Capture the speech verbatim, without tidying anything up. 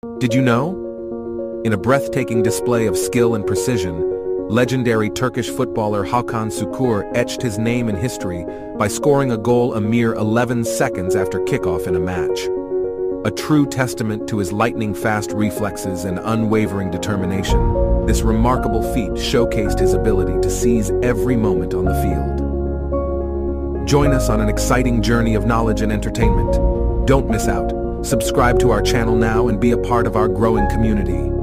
Did you know? In a breathtaking display of skill and precision, legendary Turkish footballer Hakan Sukur etched his name in history by scoring a goal a mere eleven seconds after kickoff in a match. A true testament to his lightning-fast reflexes and unwavering determination, this remarkable feat showcased his ability to seize every moment on the field. Join us on an exciting journey of knowledge and entertainment. Don't miss out. Subscribe to our channel now and be a part of our growing community.